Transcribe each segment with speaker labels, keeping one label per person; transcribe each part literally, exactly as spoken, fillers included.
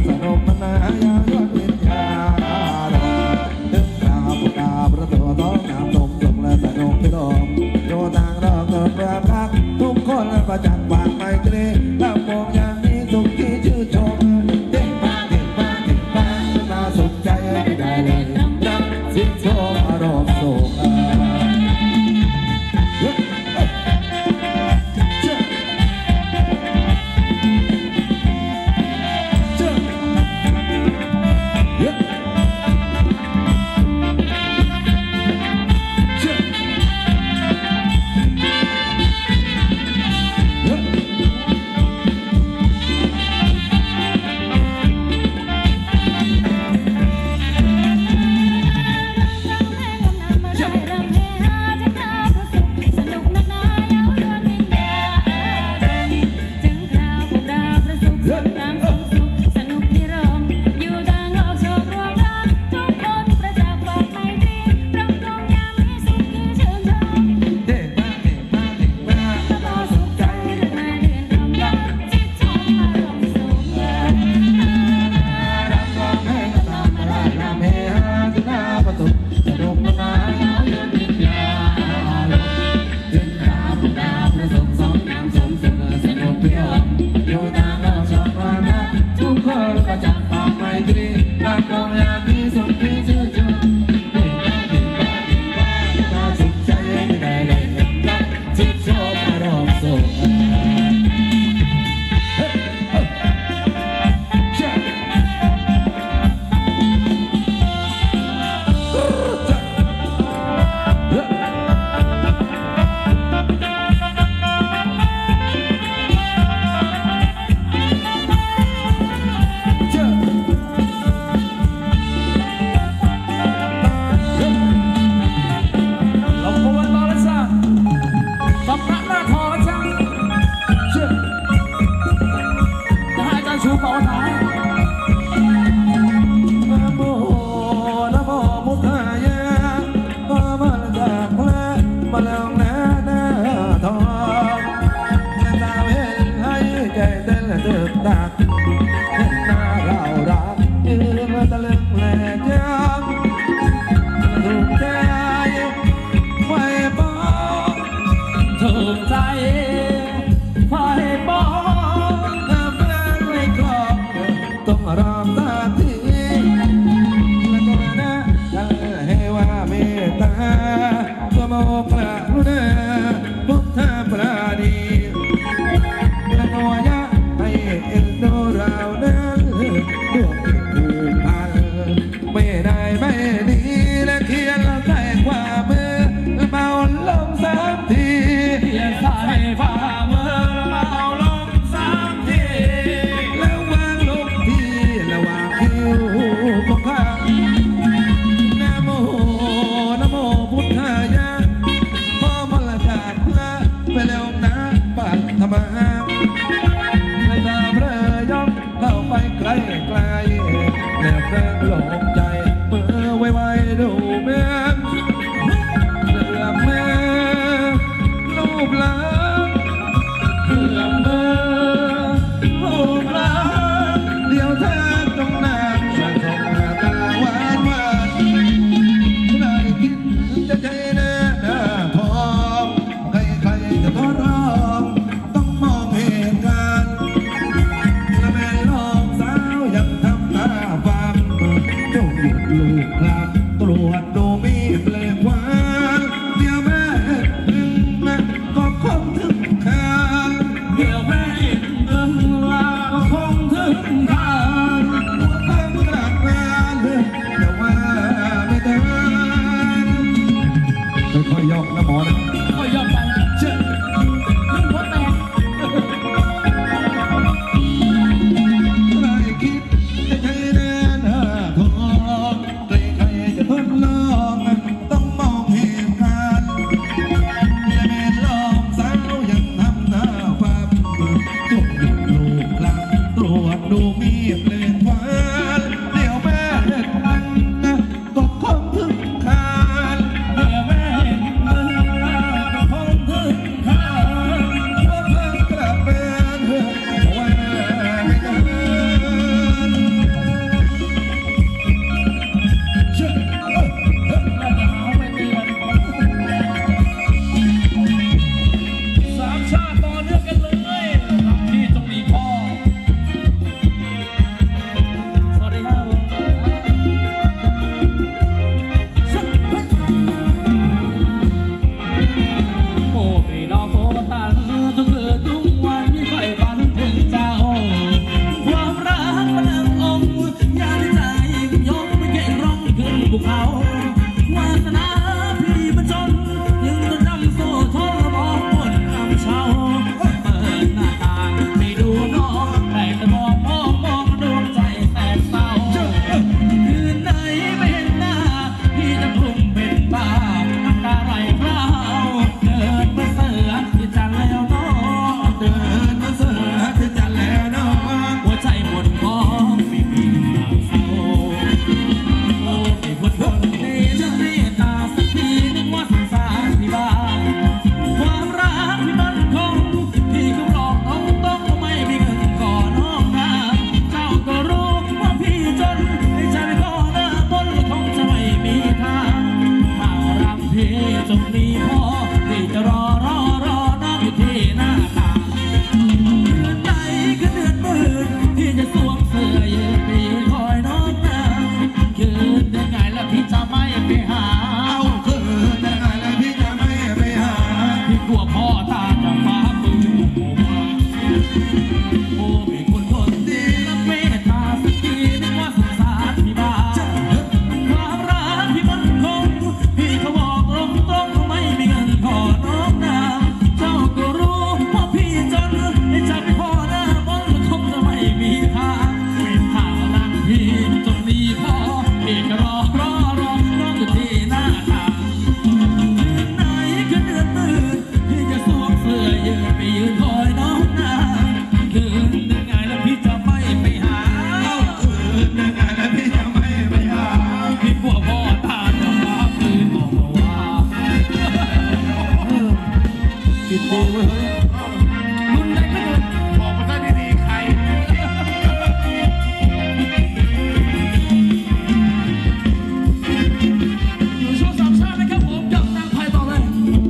Speaker 1: สนุกมันนายายอดวิญญาณถึงคราวประกาศประตูท้องน้ำนมสุขและสนุกพิโรมโยทางเราเกิดเพื่อพักทุกคนประจักษ์วางไม่ตรีลำวงอย่างนี้สุขที่ชื่นชมเด้งบ้างเด้งบ้างเด้งบ้างน่าสุขใจไม่ได้เลยรักสิ้นโชมอารมณ์สุข
Speaker 2: งมีพ่อที่จะรอรอรอน้องอยู่ที่หน้าต่างเดือนไหนก็เดือนหมื่นที่จะสวมเสื้อยืนปีคอยน้องนางคืนเดือนไงแล้วพี่จะไม่ไปหา
Speaker 1: เอาคืนยังไงแล้วพี่จะไม่ไปหา
Speaker 2: พี่กลัวพ่อตาจะฟ้ามือโอ้มีคนคนดีและเมตตาสักทีนึกว่าสงสารพี่บ้าความรักพี่มันคงพี่เขาบอกตรงตรงไม่มีเงินขอน้องนางเจ้าก็รู้ว่าพี่จนไอ้จะไปขอหน้ามนต์คงจะไม่มีทางเป็นทางลังพี่จนมีพ่อพี่ก็รอรอรอน้องอยู่ที่หน้าทางไหนก็เดือนหมื่นพี่จะสวมเสื้อยืนไปยืนคอยน้องนางคืนเดือนไงแล้วพี่จะไม่ไปหา
Speaker 1: เอาคืนยังไงแล้วพี่จะไม่ไปหา
Speaker 2: พี่กลัวพ่อตาจะฟ้าคืนบอกมาว่า
Speaker 1: คิดดีเว้ย
Speaker 2: รุ่นเล็กไม่เกิน
Speaker 3: บอกมาซะดีๆใคร
Speaker 2: อยู่ช่วงสามชาตินะครับผมกับนางไพต่อเลย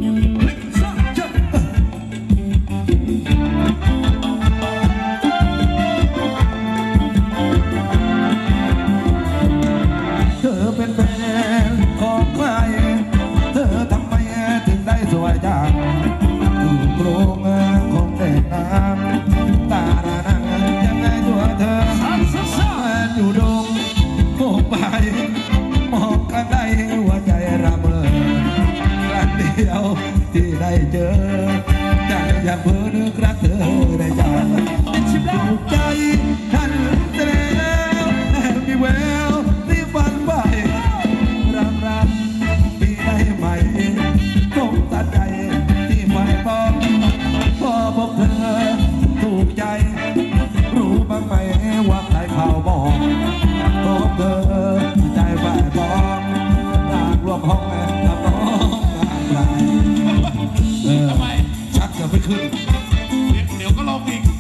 Speaker 1: เธอเป็นแฟนของใครเธอทำไมถึงได้สวยจังอยู่กรงของเด็กน้ำตาดานังยังไงตัวเธอแฟนอยู่ดงโงไปมองกันได้หัวใจระเบิดครั้งเดียวที่ได้เจอใจยังเพ้อนึกรักเธอได้ใจถูกใจทันเสียแล้วแอบมีแววที่ฝันไปรักรักพี่ได้ไหมคงตัดใจที่ไม่บอกพอพบเธอถูกใจรู้บ้างไหมว่าใครเขาบอกพบเธอใจฝ่ายบอกอยากรวมห้องกับน้องงานไรเออ
Speaker 3: ทำไม
Speaker 1: ชักจะไม่ขึ้น
Speaker 3: เดี๋ยวก็ลงอีก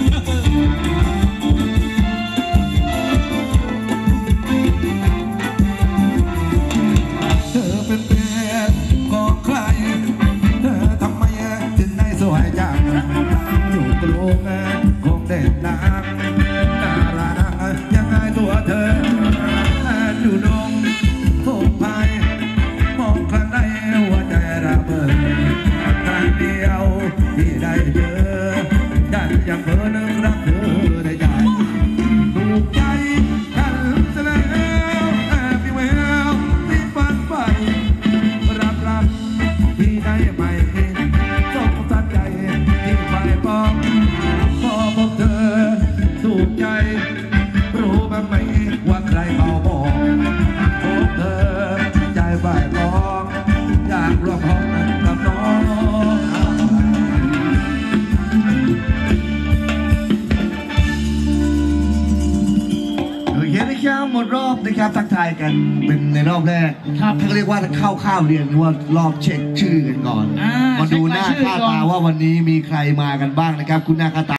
Speaker 1: เธอเป็นแฟนของใครเธอทำไมถึงได้สวยจังอยู่กรุงคงเด่นนักตาลานังยังไงตัวเธออยู่ดงคงพายมองข้างในหัวใจระเบิดครั้งเดียวที่ได้เจอฉันยังเพ้อนึกรักเธอในใจถูกใจกันซะแล้วแอบมีแววที่ฝันไปรักรักพี่ได้ไหมสมสัญใจที่ฝ่ายปองพอพบเธอถูกใจรู้บ้างไหมว่าใครเขาบอกพบเธอใจฝ่ายปองอยากร่วมห้องกับน้อง
Speaker 4: โอเคนะครับหมดรอบนะครับทักทายกันเป็นในรอบแรก
Speaker 2: ครับ
Speaker 4: ถ้าเรียกว่าเข้าข้าวเรียนหรือว่ารอบเช็คชื่อกันก่อน
Speaker 2: อ่า
Speaker 4: มาดูหน้า
Speaker 2: เช็ครายชื่อ
Speaker 4: ค่า
Speaker 2: ก่อน
Speaker 4: ตาว่าวันนี้มีใครมากันบ้างนะครับ คุณหน้าค่าตา